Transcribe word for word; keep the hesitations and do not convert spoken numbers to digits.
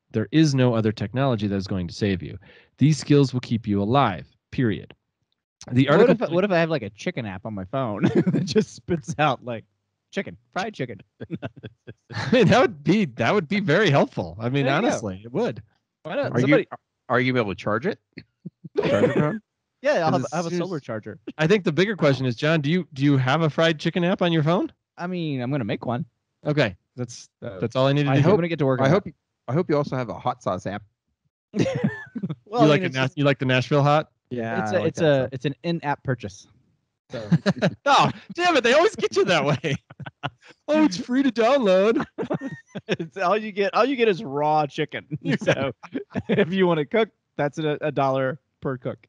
There is no other technology that is going to save you. These skills will keep you alive, period. The What article. if what if I have like a chicken app on my phone that just spits out like chicken, fried chicken? I mean, that would be that would be very helpful. I mean, There you go. honestly, it would. Why not? Are Somebody, you are you able to charge it? Charge your phone? yeah, I'll have, As I have a soon as- solar charger. I think the bigger question is, John, do you do you have a fried chicken app on your phone? I mean, I'm gonna make one. Okay, that's So, that's all I needed I to hope I'm do. gonna get to work. I on hope I hope you also have a hot sauce app. that. Well, You I like mean, the it's, Nas- you like the Nashville hot? Yeah, it's I a like it's that a stuff. it's an in-app purchase. So Oh, damn it! They always get you that way. Oh, it's free to download. it's all you get. All you get is raw chicken. So if you want to cook, that's a, a dollar per cook.